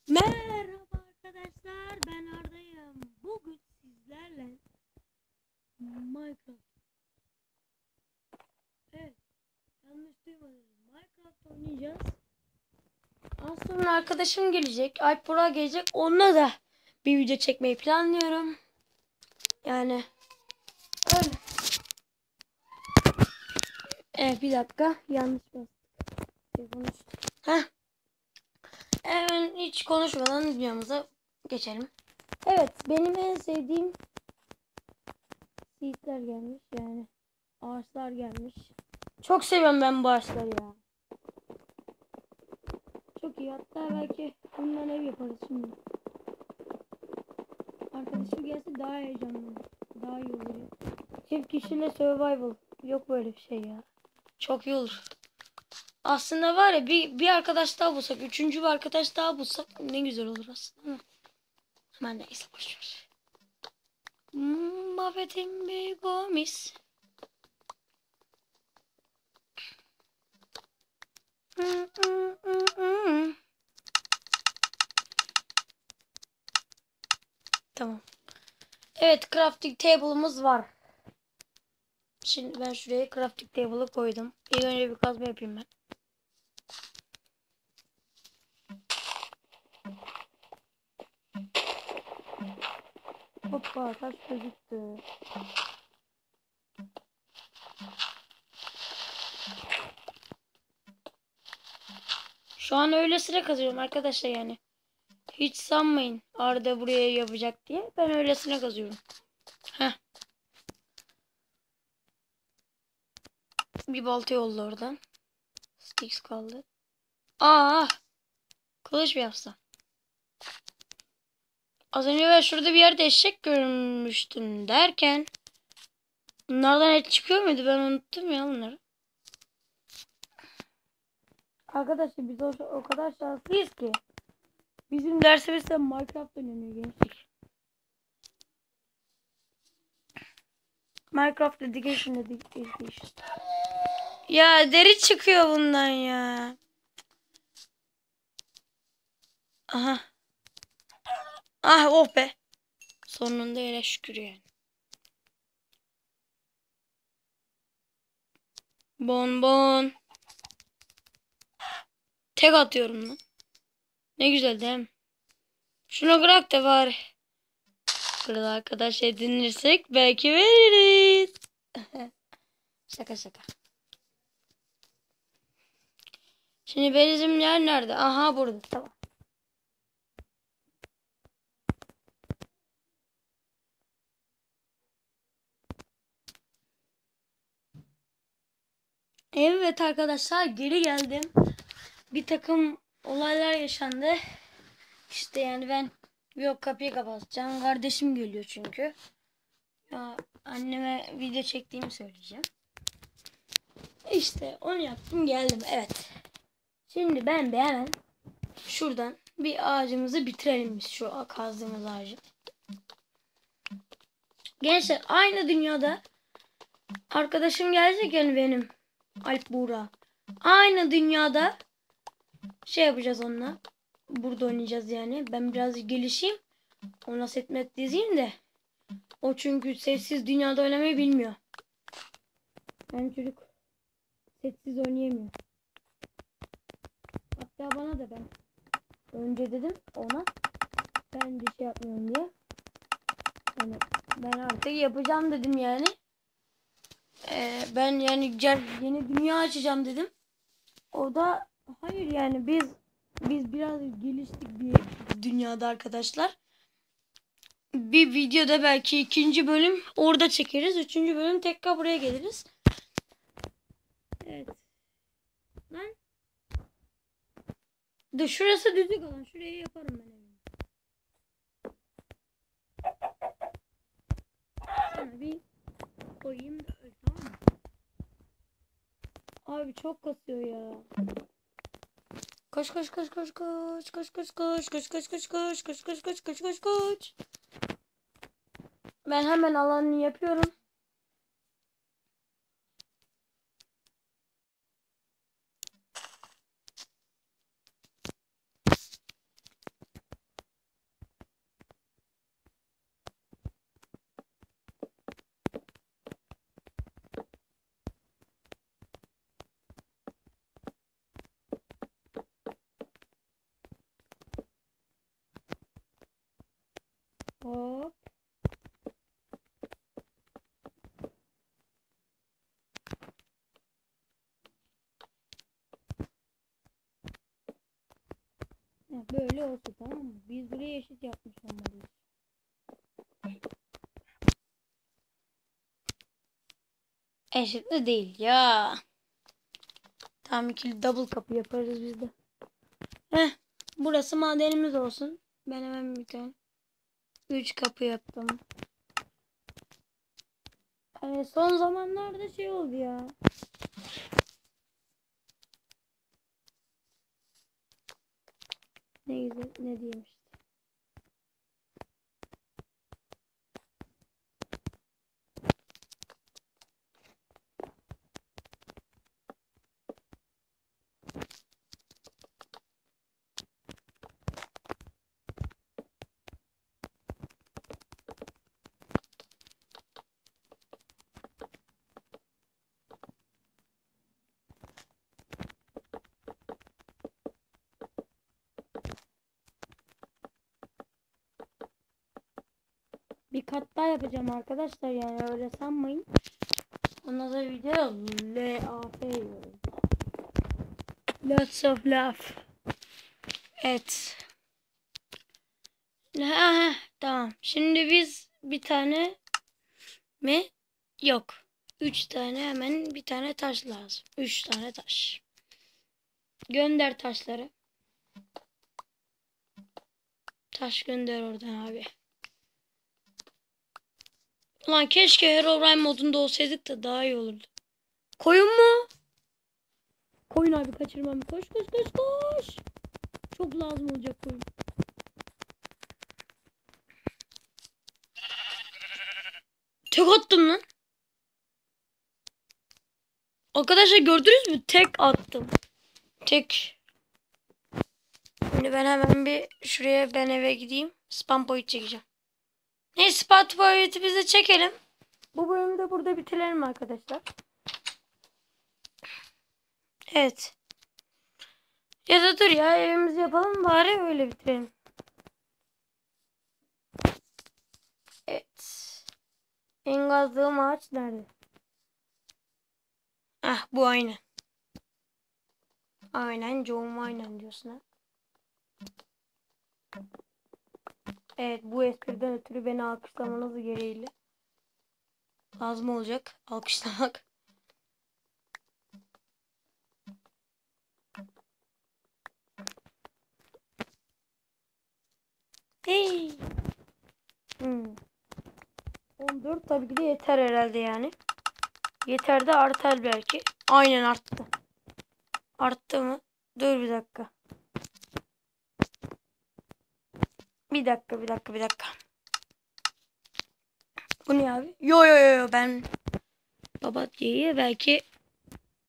Merhaba arkadaşlar, ben Arda'yım. Bugün sizlerle Minecraft. Evet, yanlış duymadınız. Minecraft oynayacağız. Az sonra arkadaşım gelecek, Alp Burak gelecek. Onunla da bir video çekmeyi planlıyorum. Yani öyle. Bir dakika, yanlış bastım. Heh. Hemen hiç konuşmadan videomuza geçelim. Evet, benim en sevdiğim seedler gelmiş, yani ağaçlar gelmiş. Çok seviyorum ben bu ağaçları ya. Çok iyi. Hatta belki bundan ev yaparız şimdi. Arkadaşım gelse daha heyecanlı. Daha iyi olur ya. Çift kişiyle survival. Yok böyle bir şey ya. Çok iyi olur. Aslında var ya bir arkadaş daha bulsak. Üçüncü bir arkadaş daha bulsak ne güzel olur aslında. Ama hemen neyse boşver. Muhabbetim bir gomis. Tamam. Evet, crafting table'ımız var. Şimdi ben şuraya crafting table'ı koydum. İlk önce bir kazma yapayım ben. Hoppa, taş gözüktü. Şu an öylesine kazıyorum arkadaşlar yani. Hiç sanmayın Arda buraya yapacak diye. Ben öylesine kazıyorum. Heh. Bir balta yolla oradan. Sticks kaldı. Aa! Kılıç mı yapsam? Az önce ben şurada bir yerde eşek görmüştüm derken bunlardan et çıkıyor muydu? Ben unuttum ya bunları. Arkadaşlar biz o kadar şanslıyız ki. Bizim dersimizde Minecraft oynanıyor gençlik. Minecraft Education Education. Ya deri çıkıyor bundan ya. Aha. Ah oh be. Sonunda hele şükür yani. Bonbon. Tek atıyorum lan. Ne güzel değil mi? Şunu bırak da bari. Burada arkadaş edinirsek belki veririz. Şaka şaka. Şimdi bizim yer nerede? Aha burada. Tamam. Evet arkadaşlar geri geldim. Bir takım olaylar yaşandı. İşte yani ben yok kapıyı kapatacağım. Kardeşim geliyor çünkü. Ya anneme video çektiğimi söyleyeceğim. İşte onu yaptım geldim. Evet. Şimdi ben de hemen şuradan bir ağacımızı bitirelim biz. Şu kazdığımız ağacı. Gençler aynı dünyada arkadaşım gelecek yani benim. Alp Buğra. Aynı dünyada şey yapacağız onunla. Burada oynayacağız yani. Ben biraz gelişeyim. Ona setmet dizeyim de. O çünkü sessiz dünyada oynamayı bilmiyor. Yani çocuk sessiz oynayamıyor. Hatta bana da ben önce dedim ona ben bir şey yapmıyorum diye. Yani ben artık yapacağım dedim yani. Ben yani yeni dünya açacağım dedim. O da hayır yani biz biraz geliştik bir dünyada arkadaşlar. Bir videoda belki ikinci bölüm orada çekeriz. Üçüncü bölüm tekrar buraya geliriz. Evet. Lan. Dur şurası düzlük olan. Şurayı yaparım ben evimi. Sana bir koyayım da tamam mı? Abi çok kasıyor ya. Koş koş koş koş koş koş koş koş koş koş koş koş koş koş koş koş koş koş. Ben hemen alanını yapıyorum. Böyle olsun, tamam mı? Biz buraya eşit yapmış olmalıyız. Eşit de değil ya. Tam ikili double kapı yaparız biz de. Burası madenimiz olsun. Ben hemen bir tane 3 kapı yaptım. Son zamanlarda şey oldu ya. Neyse, ne diyeyim işte. Bir kat daha yapacağım arkadaşlar, yani öyle sanmayın. Ondan sonra video L-A-F yiyoruz. Lots of love. Evet. Tamam. Şimdi biz bir tane mi? Yok. 3 tane, hemen bir tane taş lazım. 3 tane taş. Gönder taşları. Taş gönder oradan abi. Ulan keşke Herobrine modunda olsaydık da daha iyi olurdu. Koyun mu? Koyun abi, kaçırmam. Koş koş koş koş. Çok lazım olacak koyun. Tek attım lan. Arkadaşlar gördünüz mü? Tek attım. Tek. Şimdi ben hemen bir şuraya, ben eve gideyim. Spam point çekeceğim. Neyse, spam point'i bize çekelim. Bu bölümü de burada bitirelim arkadaşlar. Evet. Ya da dur ya, evimizi yapalım bari, öyle bitirelim. Evet. En kazdığım ağaç nerede? Ah, bu aynı. Aynen John, aynen diyorsun ha. Evet, bu espriden ötürü beni alkışlamanız gereğiyle. Lazım olacak alkışlamak. Hey. 14 tabii ki de yeter herhalde yani. Yeter de artar belki. Aynen arttı. Arttı mı? Dur bir dakika. Bir dakika. Bu ne abi? Yo ben papatya belki